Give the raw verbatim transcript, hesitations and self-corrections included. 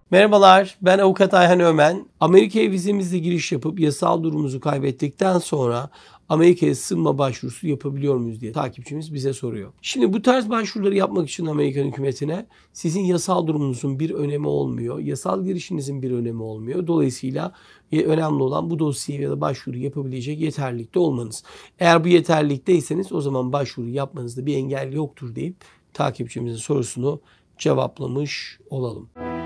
Merhabalar, ben Avukat Ayhan Ömen. Amerika'ya vizemizle giriş yapıp yasal durumumuzu kaybettikten sonra Amerika'ya sığınma başvurusu yapabiliyor muyuz diye takipçimiz bize soruyor. Şimdi bu tarz başvuruları yapmak için Amerikan hükümetine sizin yasal durumunuzun bir önemi olmuyor. Yasal girişinizin bir önemi olmuyor. Dolayısıyla önemli olan bu dosyayı ya da başvuru yapabilecek yeterlilikte olmanız. Eğer bu yeterlilikteyseniz o zaman başvuru yapmanızda bir engel yoktur deyip takipçimizin sorusunu cevaplamış olalım.